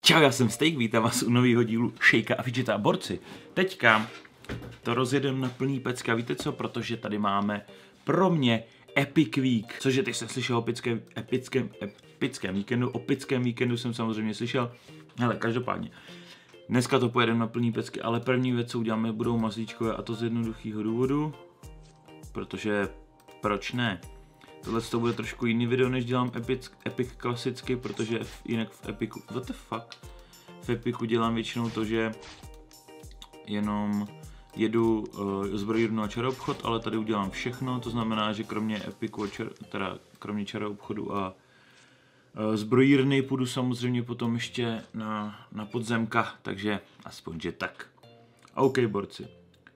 Čau, já jsem Steak, vítám vás u nového dílu Shakea a Fidgeta borci. Teďka to rozjedeme na plný pecky a víte co, protože tady máme pro mě Epic Week, což je, teď jsem slyšel o epickém víkendu, o pickém víkendu jsem samozřejmě slyšel, hele, každopádně. Dneska to pojedeme na plný pecky, ale první věc, co uděláme, budou mazlíčkové a to z jednoduchého důvodu, protože proč ne? Tohle to bude trošku jiný video, než dělám Epic klasicky, protože jinak v Epiku, what the fuck? V Epiku dělám většinou to, že jenom jedu zbrojírnu a čaroobchod, ale tady udělám všechno, to znamená, že kromě Epiku, kromě čaroobchodu a zbrojírny půjdu samozřejmě potom ještě na podzemka, takže aspoň že tak. OK, borci.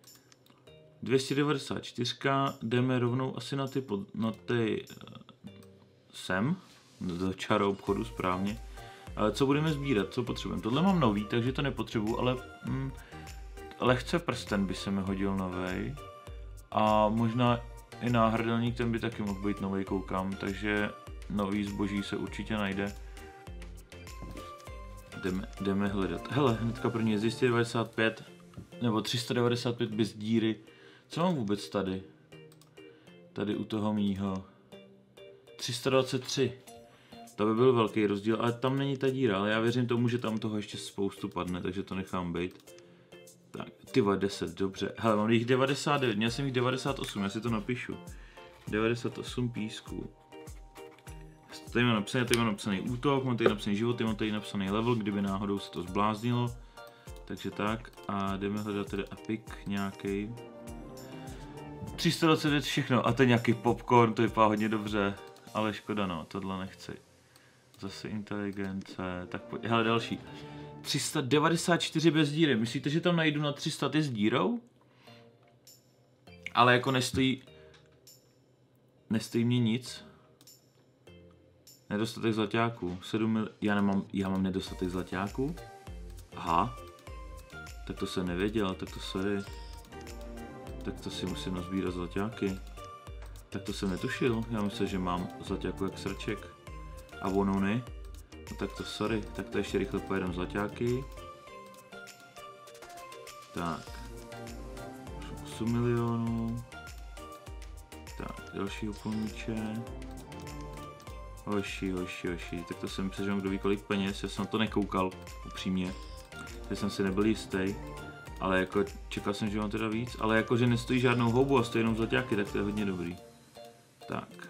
294, jdeme rovnou asi na ty sem, do čaroobchodu správně. Ale co budeme sbírat, co potřebujeme? Tohle mám nový, takže to nepotřebuji, ale lehce prsten by se mi hodil novej. A možná i náhrdelník, ten by taky mohl být novej, koukám, takže nový zboží se určitě najde. Jdeme hledat. Hele, hnedka první je 295, nebo 395 bez díry. Co mám vůbec tady? Tady u toho mýho. 323. To by byl velký rozdíl, ale tam není ta díra, ale já věřím tomu, že tam toho ještě spoustu padne, takže to nechám být. Tak, ty 10, dobře. Hele, mám jich 99, měl jsem jich 98, já si to napíšu. 98 písků. Tady mám napsaný útok, mám tady napsaný život, mám tady napsaný level, kdyby náhodou se to zbláznilo. Takže tak, a jdeme hledat tedy Epic nějaký. 329 všechno, a to je nějaký popcorn, to vypadá hodně dobře, ale škoda no, tohle nechci. Zase inteligence, tak pojď, hele další. 394 bez díry, myslíte, že tam najdu na 300 ty s dírou? Ale jako nestojí mě nic. Nedostatek zlaťáků, 7 mil... já mám nedostatek zlaťáků? Aha. Tak to jsem nevěděl, tak to sorry. Tak to si musím nazbírat zlaťáky. Tak to jsem netušil, já myslím, že mám zlaťáku jak srček. A ono ne. No tak to sorry, tak to ještě rychle pojedem zlaťáky. Tak. 8 milionů. Tak, další úplníče. Hoši. Tak to jsem myslel, že mám kdo ví kolik peněz, já jsem na to nekoukal, upřímně. Takže jsem si nebyl jistý. Ale jako čekal jsem, že mám teda víc, ale jako že nestojí žádnou houbu a stojí jenom zlaťáky, tak to je hodně dobrý. Tak.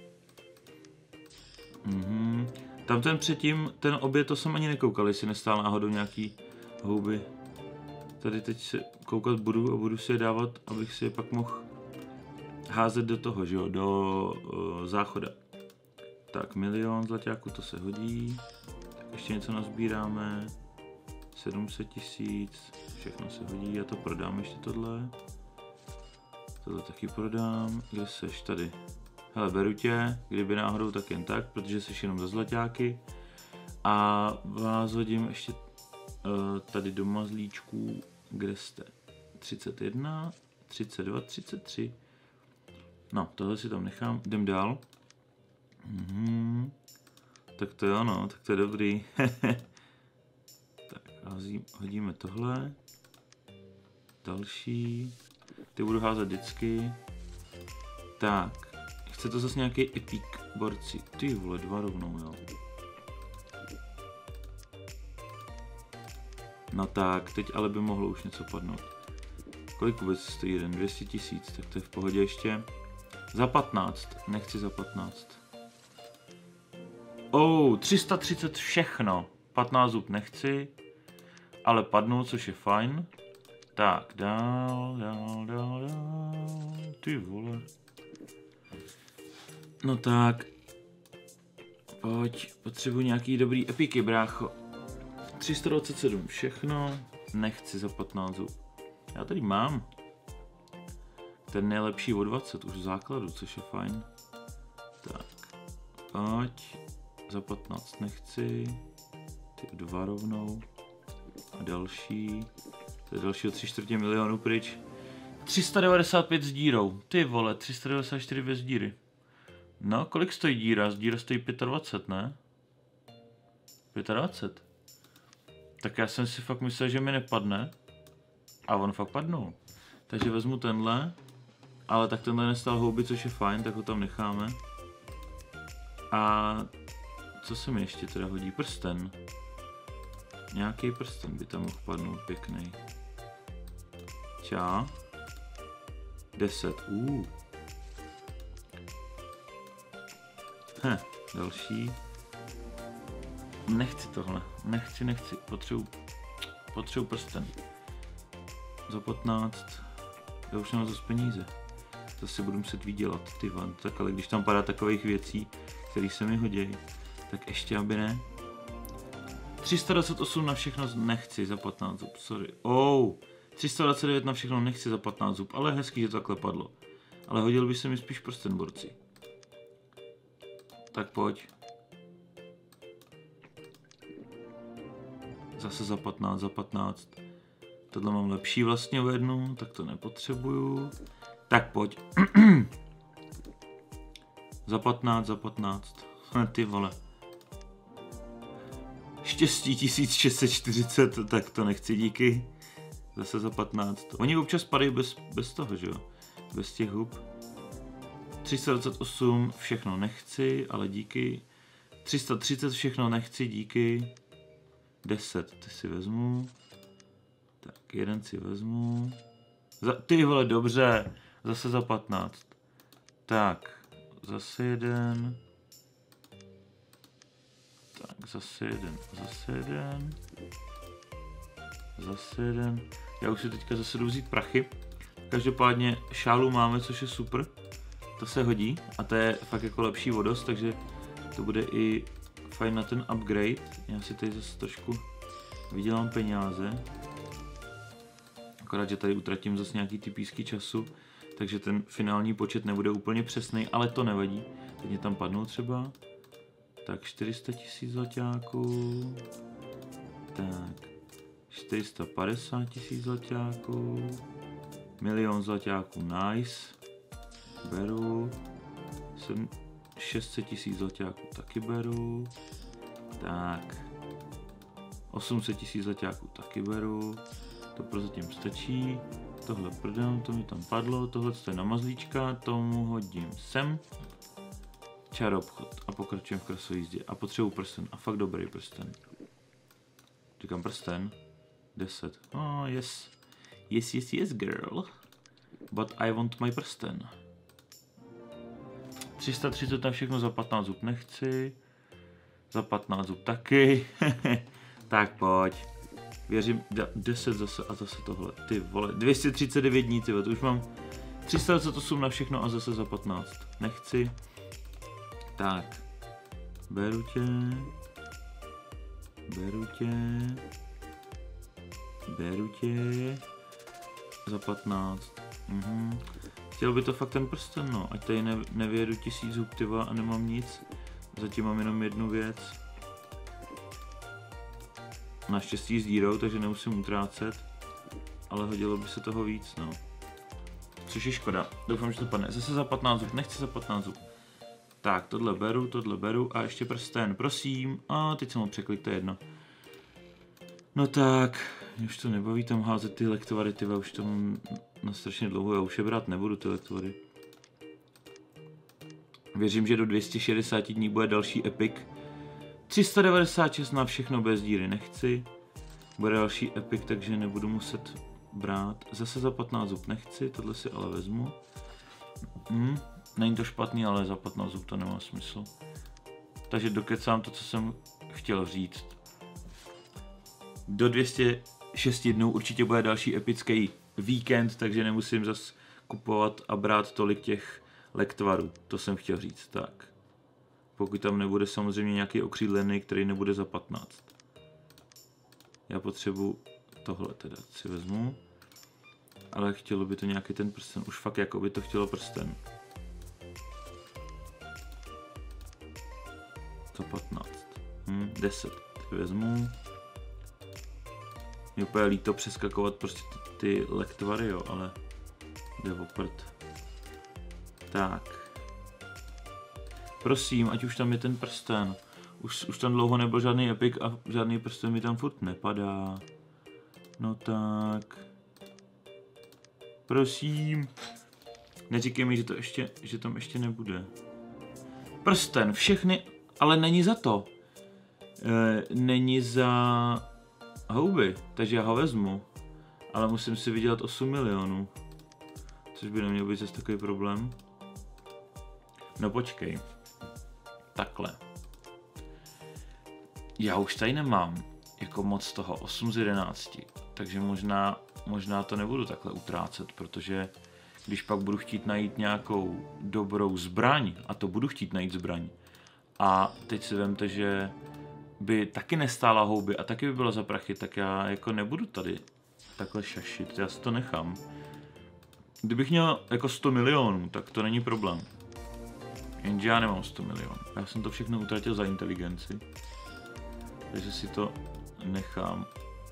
Tam ten předtím, ten oběd, to jsem ani nekoukal, jestli nestál náhodou nějaký houby. Tady teď se koukat budu a budu si je dávat, abych si je pak mohl házet do toho, že jo, do záchoda. Tak, 1 000 000 zlaťáků, to se hodí. Tak ještě něco nazbíráme. 700 000, všechno se hodí, já to prodám ještě tohle. Tohle taky prodám, kde seš tady? Hele, beru tě, kdyby náhodou tak jen tak, protože seš jenom za zlaťáky. A vás hodím ještě tady do mazlíčků, kde jste? 31, 32, 33. No, tohle si tam nechám, jdem dál. Tak to jo, no, tak to je dobrý. Hodíme tohle. Další. Ty budu házet vždycky. Tak. Chce to zase nějaký epic, borci. Ty vole, 2 rovnou, jo. No tak, teď ale by mohlo už něco padnout. Kolik vůbec stojí jeden? 200 000, tak to je v pohodě ještě. Za 15, nechci za 15. 330 všechno. 15 zub nechci. Ale padnou, což je fajn. Tak, dál. Ty vole. No tak. Pojď, potřebuji nějaký dobrý epiky, brácho. 327 všechno. Nechci za 15 zub. Já tady mám. Ten nejlepší o 20 už v základu, což je fajn. Tak. Pojď. Za 15 nechci. Ty 2 rovnou. A další, to je dalšího 3/4 milionu pryč. 395 s dírou, ty vole, 394 bez díry. No, kolik stojí díra? Díra stojí 25, ne? 25? Tak já jsem si fakt myslel, že mi nepadne. A on fakt padnul. Takže vezmu tenhle. Ale tak tenhle nestal houby, což je fajn, tak ho tam necháme. A co se mi ještě teda hodí? Prsten. Nějaký prsten by tam mohl padnout pěkný. Čá. 10. Další. Nechci tohle. Nechci. Potřebuji prsten. Za 15. Já už nemám zase peníze. To si budu muset vydělat, ty van. Tak ale když tam padá takových věcí, které se mi hodí, tak ještě aby ne. 328 na všechno nechci za 15 zub, sorry. 329 na všechno nechci za 15 zub, ale hezký, že to takhle padlo. Ale hodil by se mi spíš prsten, borci. Tak pojď. Zase za 15. Tohle mám lepší vlastně o jednu, tak to nepotřebuju. Tak pojď. Za 15. Ty vole. Štěstí 1640, tak to nechci, díky. Zase za 15. Oni občas padají bez toho, že jo? Bez těch hub. 328, všechno nechci, ale díky. 330, všechno nechci, díky. 10, ty si vezmu. Tak, jeden si vezmu. Ty vole, dobře. Zase za 15. Tak, zase jeden. Tak, zase jeden. Já už si teďka zase jdu vzít prachy. Každopádně šálu máme, což je super. To se hodí a to je fakt jako lepší vodost, takže to bude i fajn na ten upgrade. Já si tady zase trošku vydělám peníze. Akorát, že tady utratím zase nějaký ty písky času, takže ten finální počet nebude úplně přesný, ale to nevadí. Teď mě tam padnou třeba. Tak 400 000 zlaťáků. Tak 450 000 zlaťáků. 1 000 000 zlaťáků, nice. Beru. 600 000 zlaťáků taky beru. Tak 800 000 zlaťáků taky beru. To prozatím stačí. Tohle prdám, to mi tam padlo. Tohle je na mazlíčka, tomu hodím sem. Čar obchod a pokračujeme v krasojízdě. A potřebuji prsten. A fakt dobrý prsten. Říkám prsten. 10. Yes. Yes, girl. But I want my prsten. 330 na všechno za 15 zub nechci. Za 15 zub taky. Tak pojď. Věřím, 10 zase a zase tohle. Ty vole, 239 dní, ty vole, to už mám 328 na všechno a zase za 15. Nechci. Tak. Beru tě. Za 15. Chtěl by to fakt ten prsten, no. Ať tady nevyjedu 1000 hub, tyva, a nemám nic. Zatím mám jenom jednu věc. Naštěstí s dírou, takže nemusím utrácet. Ale hodilo by se toho víc, no. Což je škoda. Doufám, že to padne. Zase za 15 zub, nechci za 15 zub. Tak, tohle beru a ještě prsten, prosím. A teď jsem ho překlik, to je jedno. No tak, mě už to nebaví tam házet ty lektovary, tyva, už to mám na strašně dlouho, já už je brát nebudu ty lektovary. Věřím, že do 260 dní bude další epic. 396 na všechno bez díry nechci. Bude další epic, takže nebudu muset brát. Zase za 15 zub nechci, tohle si ale vezmu. Není to špatný, ale za 15 zub to nemá smysl. Takže dokecám to, co jsem chtěl říct. Do 206 dnů určitě bude další epický víkend, takže nemusím zas kupovat a brát tolik těch lektvarů. To jsem chtěl říct, tak. Pokud tam nebude samozřejmě nějaký okřídlený, který nebude za 15. Já potřebuji tohle teda si vezmu. Ale chtělo by to nějaký ten prsten. Už fakt jako by to chtělo prsten. Za 15. 10. Ty vezmu. Je úplně líto přeskakovat prostě ty lektvary, jo, ale jde o prd. Tak. Prosím, ať už tam je ten prsten. Už tam dlouho nebyl žádný epic a žádný prsten mi tam furt nepadá. No tak. Prosím. Neříkej mi, že tam ještě nebude. Prsten, všechny, ale není za to. Není za houby, takže já ho vezmu. Ale musím si vydělat 8 milionů. Což by neměl být zase takový problém. No počkej. Takhle. Já už tady nemám jako moc toho 8 z 11. Takže možná to nebudu takhle utrácet, protože když pak budu chtít najít nějakou dobrou zbraň, a to budu chtít najít zbraň, a teď si vemte, že by taky nestála houby a taky by byla za prachy, tak já jako nebudu tady takhle šašit, já si to nechám. Kdybych měl jako 100 milionů, tak to není problém. Jenže já nemám 100 milionů. Já jsem to všechno utratil za inteligenci. Takže si to nechám.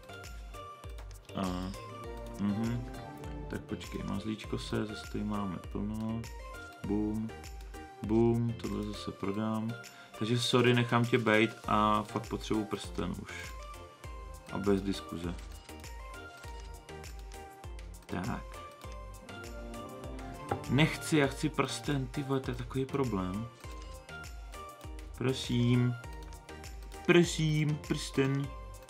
Tak počkej, mazlíčko se, zase tady máme plno. Boom. Boom, tohle zase prodám. Takže sorry, nechám tě bejt a fakt potřebuji prsten už. A bez diskuze. Tak. Nechci, já chci prsten, ty vole, to je takový problém. Prosím. Prosím, prsten.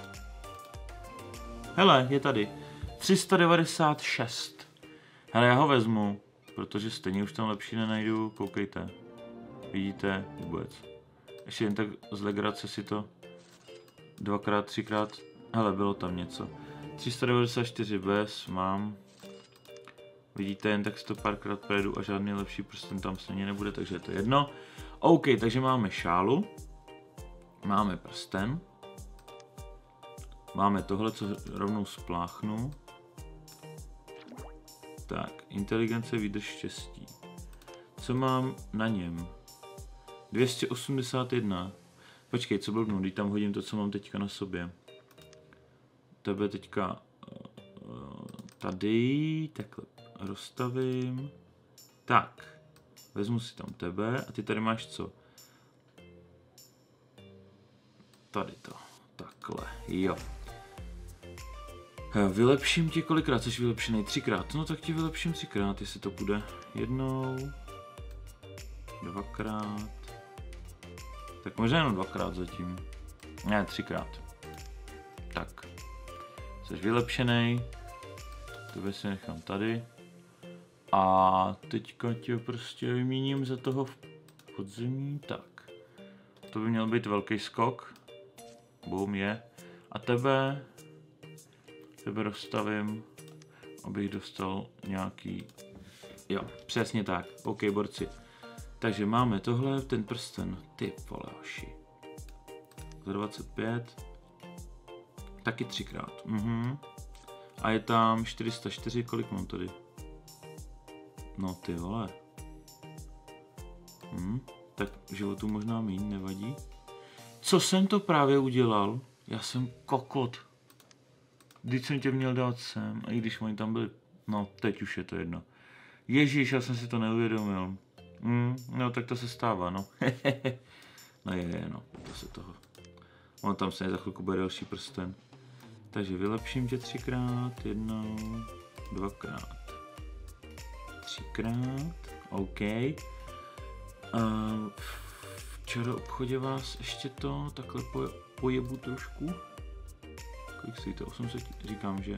Hele, je tady. 396. Hele, já ho vezmu, protože stejně už tam lepší nenajdu, koukejte. Vidíte? Vůbec. Ještě jen tak z legrace si to dvakrát, třikrát, hele, bylo tam něco. 394 bez, mám. Vidíte, jen tak si to párkrát projedu a žádný lepší prsten tam stejně nebude, takže je to jedno. OK, takže máme šálu. Máme prsten. Máme tohle, co rovnou spláchnu. Tak, inteligence, výdrž, štěstí. Co mám na něm? 281. Počkej, co blbnu, když tam hodím to, co mám teďka na sobě. Tebe teďka tady, takhle rozstavím. Tak, vezmu si tam tebe a ty tady máš co? Tady to, takhle, jo. Vylepším ti kolikrát, jsi vylepšený? 3krát, no tak ti vylepším 3krát, jestli to půjde. Jednou, 2krát, tak možná jenom 2krát zatím, ne 3krát. Tak, jsi vylepšený, tebe si nechám tady a teďka tě prostě vyměním za toho v podzemí, tak. To by měl být velký skok, boom je, a tebe rozstavím, abych dostal nějaký, jo, přesně tak, OK, borci. Takže máme tohle, ten prsten, ty vole hoši. Za 25, taky 3krát, A je tam 404, kolik mám tady? No ty vole. Tak životu možná míň, nevadí. Co jsem to právě udělal? Já jsem kokot. Vždyť jsem tě měl dát sem, a i když oni tam byli, no teď už je to jedno. Ježíš, já jsem si to neuvědomil. No tak to se stává, no. No je, no, to se toho. On tam se za chvilku bude další prsten. Takže vylepším tě 3krát, jednou, 2krát, 3krát, OK. V čaroobchodě vás ještě to takhle pojebu trošku. Kolik stojí to? 800, říkám, že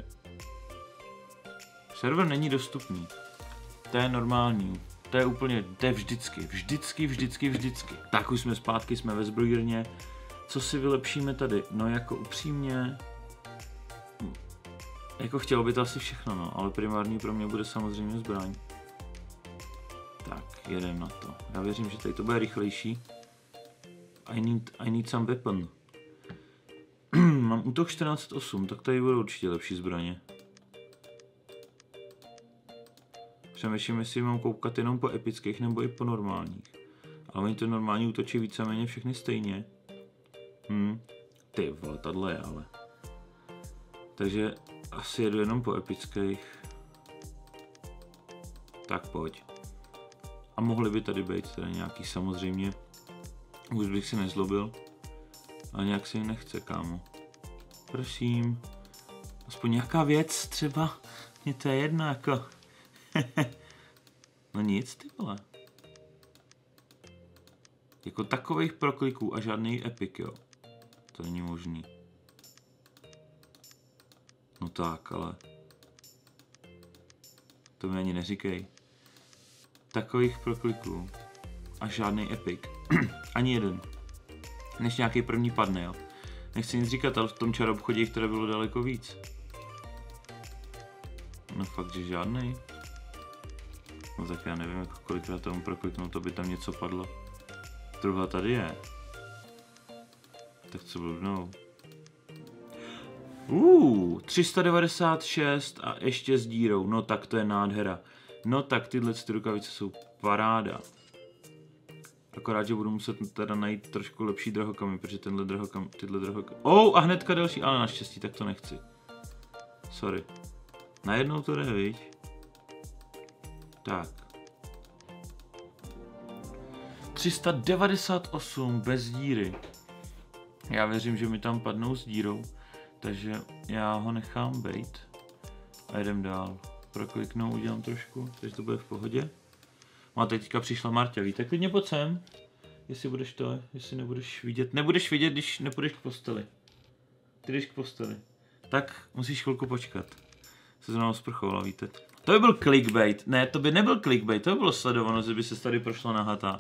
server není dostupný. To je normální. To je úplně, to je vždycky. Tak už jsme zpátky, jsme ve zbrojírně. Co si vylepšíme tady? No jako upřímně, jako chtělo by to asi všechno, no, ale primární pro mě bude samozřejmě zbraň. Tak, jedem na to. Já věřím, že tady to bude rychlejší. I need some weapon. Mám útok 1408, tak tady budou určitě lepší zbraně. Přemýšlím, jestli mám koukat jenom po epických nebo i po normálních. Ale oni to normální útočí víceméně všechny stejně. Ty vole, tahle je ale. Takže asi jedu jenom po epických. Tak pojď. A mohly by tady být teda nějaký samozřejmě. Už bych si nezlobil. A nějak si nechce, kámo. Prosím. Aspoň nějaká věc třeba. Mně to je jedno, jako. No nic, ty vole. Jako takových prokliků a žádný epic, jo. To není možný. No tak, ale... To mi ani neříkej. Takových prokliků a žádný epic. Ani jeden. Než nějaký první padne, jo. Nechci nic říkat, ale v tom čarobchodě jich teda bylo daleko víc. No fakt, že žádnej. No tak já nevím, jako kolikrát tomu prokliknout, aby tam něco padlo. Druhá tady je. Tak co blbnou. 396 a ještě s dírou. No tak to je nádhera. No tak tyhle rukavice jsou paráda. Akorát, že budu muset teda najít trošku lepší drahokamy, protože tyhle drahokamy... A hnedka další, ale naštěstí tak to nechci. Sorry. Najednou to jde, viď? Tak. 398 bez díry. Já věřím, že mi tam padnou s dírou, takže já ho nechám bejt a jedem dál. Prokliknu, udělám trošku, takže to bude v pohodě. A teďka přišla Marta, víte, klidně pojď sem. Jestli budeš to, jestli nebudeš vidět. Nebudeš vidět, když nepůjdeš k posteli. Ty jdeš k posteli. Tak musíš chvilku počkat. Se znovu sprchovala, víte. To by byl clickbait. Ne, to by nebyl clickbait, to by bylo sledovanost, že by se tady prošlo nahatá.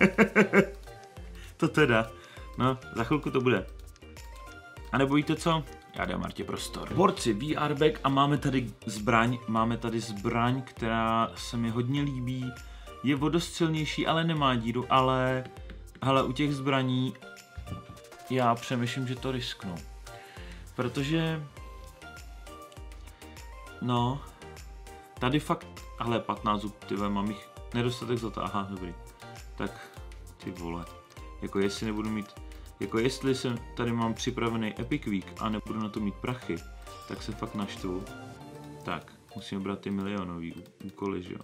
To teda. No, za chvilku to bude. A nebo víte co? Já dám Martě prostor. Borci, VR bag a máme tady zbraň, která se mi hodně líbí. Je o dost silnější, ale nemá díru, ale hele, u těch zbraní já přemýšlím, že to risknu. Protože no, tady fakt, ale 15 zub, tyhle, mám jich nedostatek zlata, aha, dobrý. Tak, ty vole, jako jestli nebudu mít, jako jestli jsem tady mám připravený Epic Week a nebudu na to mít prachy, tak se fakt naštvu. Tak, musím brát ty milionový úkoly, že jo.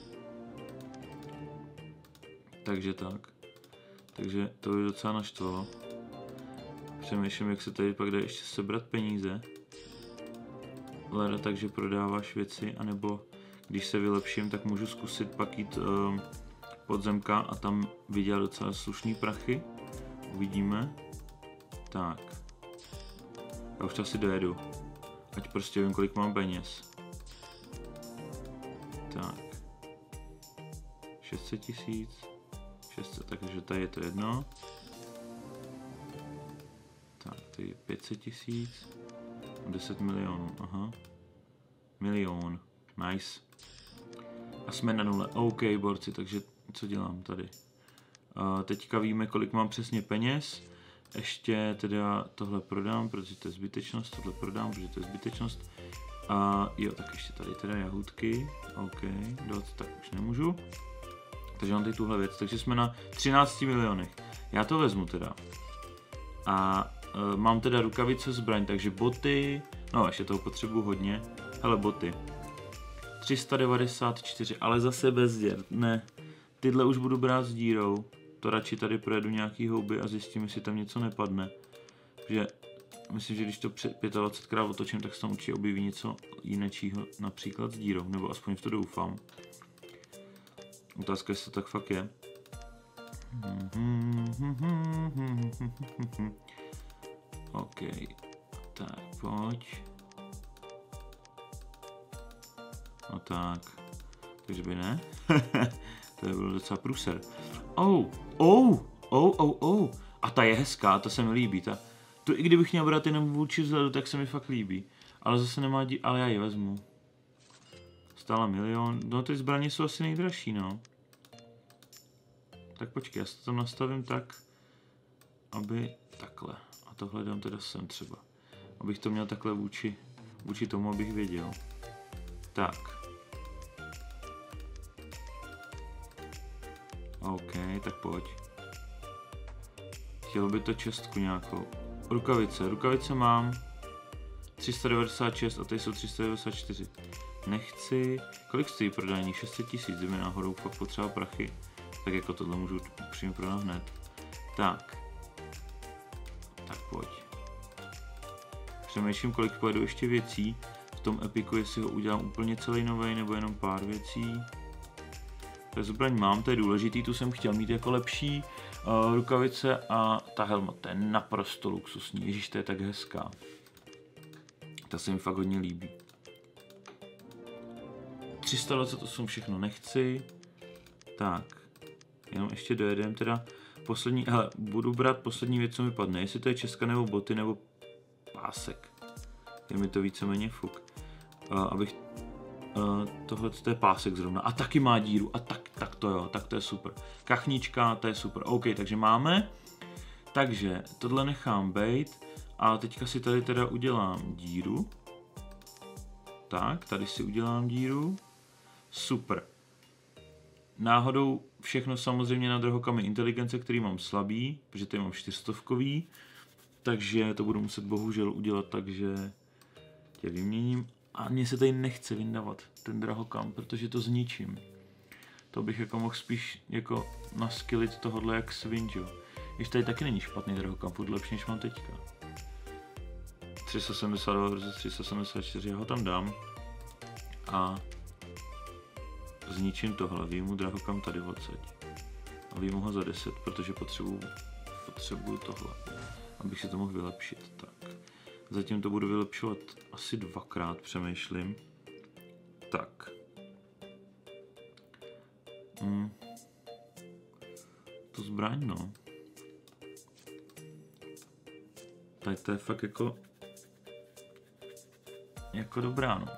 Takže tak. Takže to by docela naštvalo. Přemýšlím, jak se tady pak dá ještě sebrat peníze. Leda, takže prodáváš věci, anebo když se vylepším, tak můžu zkusit pak jít podzemka a tam vydělat docela slušný prachy. Uvidíme. Tak. Já už to asi dojedu. Ať prostě vím, kolik mám peněz. Tak. 600 000. 600, takže tady je to jedno. Tak, tady je 500 000. 10 milionů, aha. Milion, nice. A jsme na nule, OK, borci, takže co dělám tady? Teďka víme, kolik mám přesně peněz. Ještě teda tohle prodám, protože to je zbytečnost, tohle prodám, protože to je zbytečnost. A jo, tak ještě tady teda jahůdky, OK, tak už nemůžu. Takže mám tady tuhle věc, takže jsme na 13 milionech. Já to vezmu teda. A mám teda rukavice, zbraň, takže boty, no ještě toho potřebuji hodně. Hele, boty. 394, ale zase bez děr, ne. Tyhle už budu brát s dírou. To radši tady projedu nějaký houby a zjistím, jestli tam něco nepadne. Že myslím, že když to 25krát otočím, tak se tam určitě objeví něco jinečího, například s dírou, nebo aspoň v to doufám. Otázka, jestli to tak fakt je. OK, tak pojď. No tak, takže by ne. To by bylo docela průser. A ta je hezká, ta se mi líbí. To i kdybych měl brát jenom vůči vzhledu, tak se mi fakt líbí. Ale zase nemá ale já ji vezmu. Stála milion, no ty zbraně jsou asi nejdražší, no. Tak počkej, já si to tam nastavím tak, aby takhle. A tohle dám teda sem třeba. Abych to měl takhle vůči tomu, abych věděl. Tak. OK, tak pojď. Chtělo by to čestku nějakou. Rukavice mám 396 a tady jsou 394. Nechci. Kolik stojí prodání? 600 000, kdyby náhodou fakt potřeba prachy. Tak jako tohle můžu přímo prodat hned. Tak. Tak pojď. Přemýšlím, kolik pojedu ještě věcí v tom Epiku, jestli ho udělám úplně celý nový nebo jenom pár věcí. To zbraň mám, to je důležitý, tu jsem chtěl mít jako lepší. Rukavice a ta helma, to je naprosto luxusní. Ježíš, to je tak hezká. Ta se mi fakt hodně líbí. 328 všechno nechci. Tak, jenom ještě dojedem teda poslední, hele, budu brát poslední věc, co mi padne, jestli to je česka nebo boty nebo pásek. Je mi to víceméně fuk. Abych, tohle to je pásek zrovna a taky má díru a tak to jo, tak to je super. Kachnička, to je super, OK, takže máme. Takže tohle nechám bejt a teďka si tady teda udělám díru. Tak, tady si udělám díru. Super. Náhodou všechno samozřejmě na drahokamy inteligence, který mám slabý, protože tady mám 400, takže to budu muset bohužel udělat tak, že tě vyměním. A mně se tady nechce vyndavat ten drahokam, protože to zničím. To bych jako mohl spíš jako naskillit tohodle jak swing, jo. Ještě tady taky není špatný drahokam, furt lepší než mám teďka. 372 versus 374, já ho tam dám. A zničím tohle, výjmu drahokam tady odsaď. A výjmu ho za 10, protože potřebuju tohle, abych si to mohl vylepšit. Tak. Zatím to budu vylepšovat asi 2krát, přemýšlím. Tak. To zbraň, no. Tak to je fakt jako dobrá, no.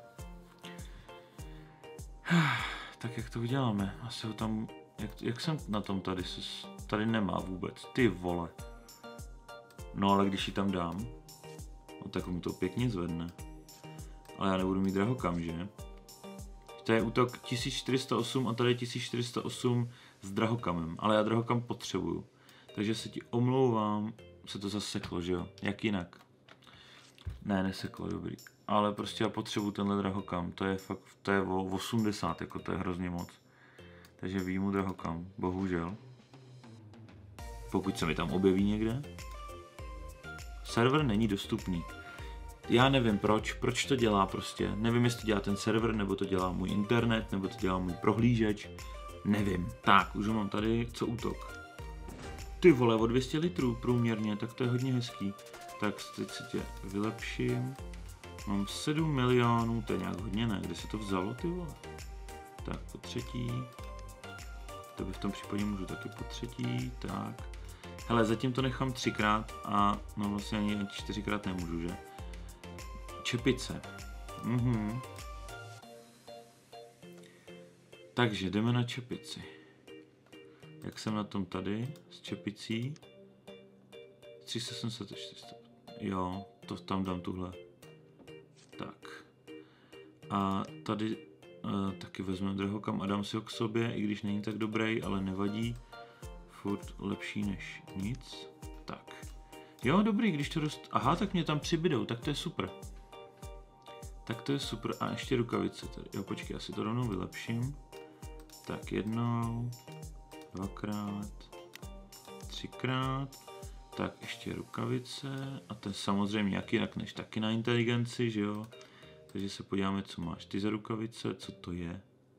Tak jak to uděláme? Asi ho tam, jak jsem na tom tady nemá vůbec, ty vole. No ale když ji tam dám, no tak mu to pěkně zvedne. Ale já nebudu mít drahokam, že? To je útok 1408 a tady je 1408 s drahokamem, ale já drahokam potřebuju. Takže se ti omlouvám, se to zaseklo, že jo? Jak jinak? Ne, neseklo, dobrý. Ale prostě já potřebuju tenhle drahokam, to je fakt, to je o 80, jako to je hrozně moc. Takže výjmu drahokam, bohužel. Pokud se mi tam objeví někde. Server není dostupný. Já nevím proč to dělá prostě. Nevím, jestli to dělá ten server, nebo to dělá můj internet, nebo to dělá můj prohlížeč. Nevím. Tak, už ho mám tady, co útok. Ty vole, o 200 litrů průměrně, tak to je hodně hezký. Tak teď si tě vylepším. Mám 7 milionů, to je nějak hodně, ne? Kde se to vzalo, ty vole? Tak, po třetí. To by v tom případě můžu taky po třetí, tak. Hele, zatím to nechám 3krát a no vlastně ani 4krát nemůžu, že? Čepice. Takže jdeme na čepici. Jak jsem na tom tady s čepicí? 370, 400. Jo, to tam dám tuhle. Tak. A tady taky vezmeme drahokam a dám si ho k sobě, i když není tak dobrý, ale nevadí. Furt lepší než nic. Tak. Jo, dobrý, když to aha, tak mě tam přibydou, tak to je super. Tak to je super. A ještě rukavice tady. Jo, počkej, já si to rovnou vylepším. Tak jednou, 2krát, 3krát. Tak ještě rukavice. A to je samozřejmě jak jinak než taky na inteligenci, že jo? Takže se podíváme, co máš ty za rukavice, co to je.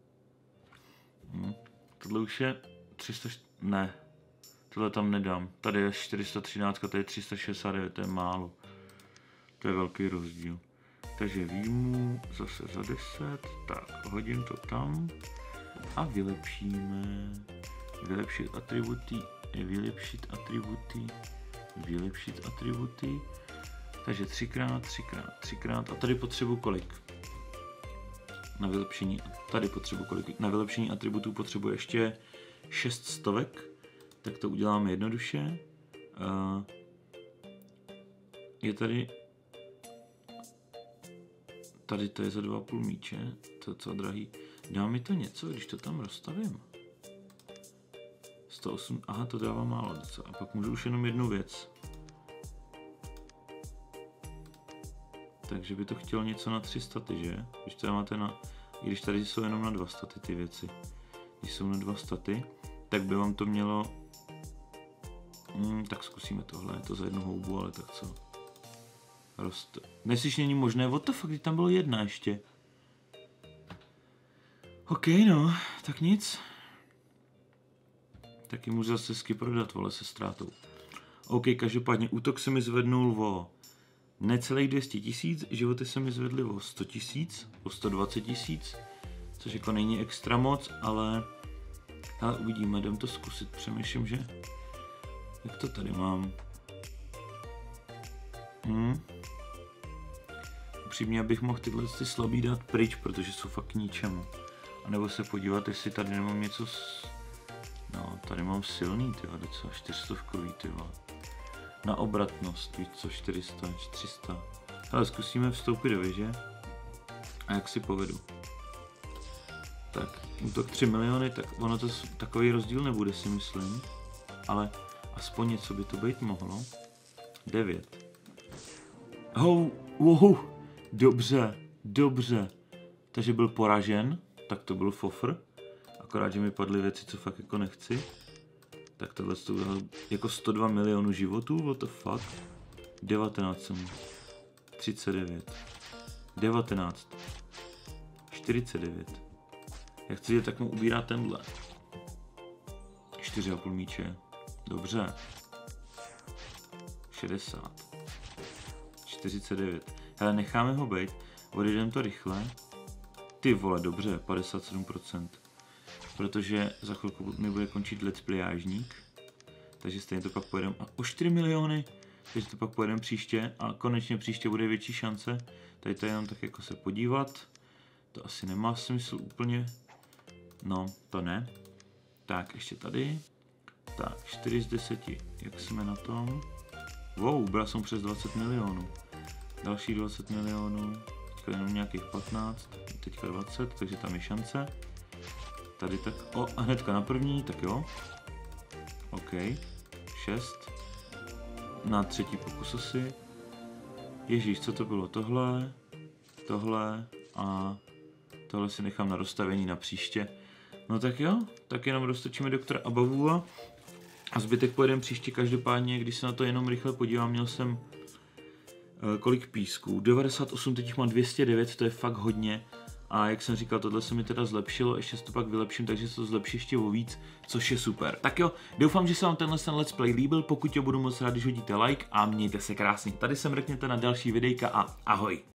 Tohle už je 300, ne. Tohle tam nedám. Tady je 413, tady je 369, to je málo. To je velký rozdíl. Takže výjmu zase za 10, tak hodím to tam a vylepšíme. Vylepšit atributy. Takže 3x a tady potřebuji kolik? Na vylepšení, tady potřebuji kolik? Na vylepšení atributů potřebuji ještě 600, tak to uděláme jednoduše. Je tady to je za 2,5 míče, to je docela drahý. Dá mi to něco, když to tam rozstavím? 108, aha, to dává málo docela. A pak můžu už jenom jednu věc. Takže by to chtělo něco na 3 staty, že? Když to máte i když tady jsou jenom na 2 staty ty věci. Když jsou na 2 staty, tak by vám to mělo Tak zkusíme tohle, je to za jednu houbu, ale tak co? Roste. Neslyš, není možné, what the fuck, kdy tam bylo jedna ještě. OK, no, tak nic. Taky můžu zase hezky prodat, vole, se ztrátou. OK, každopádně útok se mi zvednul o necelých 200 000, životy se mi zvedly o 100 000, o 120 000, což jako není extra moc, ale uvidíme, jdem to zkusit, přemýšlím, že... Jak to tady mám? Upřímně bych mohl tyhle slabý dát pryč, protože jsou fakt k ničemu. A nebo se podívat, jestli tady nemám něco No, tady mám silný, tyhle, docela 400, tyhle. Na obratnost, víc co 400, 300. Ale zkusíme vstoupit do věže. A jak si povedu. Tak, útok 3 miliony, tak ono to takový rozdíl nebude, si myslím. Ale aspoň něco by to být mohlo. 9. Dobře, dobře. Takže byl poražen, tak to byl fofr. Akorát, že mi padly věci, co fakt jako nechci. Tak tohle to udělal jako 102 milionů životů, what the fuck. 19 jsem. 39. 19. 49. Jak chci, tak mu ubírá tenhle. 4,5 míče. Dobře. 60. 49. Hele, necháme ho bejt. Odejdeme to rychle. Ty vole, dobře, 57%. Protože za chvilku mi bude končit let's playážník. Takže stejně to pak pojedeme o 4 miliony. Takže to pak pojedeme příště a konečně příště bude větší šance. Tady to jenom tak jako se podívat. To asi nemá smysl úplně. No, to ne. Tak, ještě tady. Tak, 4 z 10. Jak jsme na tom? Wow, byl jsem přes 20 milionů. Další 20 milionů. Teďka jenom nějakých 15. Teďka 20, takže tam je šance. Tady tak, a hnedka na první, tak jo. OK, 6. Na třetí pokus asi. Ježíš, co to bylo? Tohle a tohle si nechám na rozstavení na příště. No tak jo, tak jenom roztočíme doktora Abavua a zbytek pojedeme příště. Každopádně, když se na to jenom rychle podívám, měl jsem kolik písků? 98, teď mám 209, to je fakt hodně. A jak jsem říkal, tohle se mi teda zlepšilo, ještě se to pak vylepším, takže se to zlepší ještě o víc, což je super. Tak jo, doufám, že se vám tenhle let's play líbil, pokud jo, budu moc rád, když hodíte like a mějte se krásně. Tady se mrkněte na další videjka a ahoj.